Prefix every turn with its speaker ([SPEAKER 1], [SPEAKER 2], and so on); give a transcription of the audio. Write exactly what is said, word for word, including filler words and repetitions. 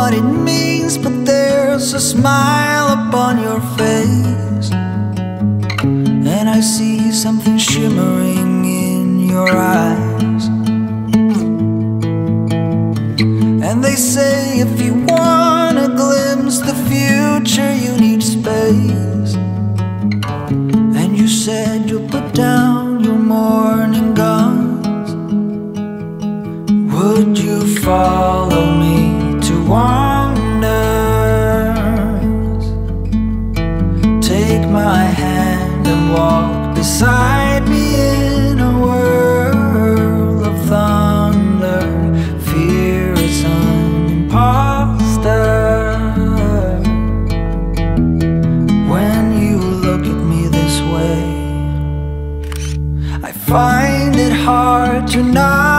[SPEAKER 1] what it means, but there's a smile upon your face, and I see something shimmering in your eyes. And they say if you want to glimpse the future, you need space. And you said you'll put down your morning guns. Would you follow me to wonders? Take my hand and walk beside me in a world of thunder. Fear is an imposter. When you look at me this way, I find it hard to not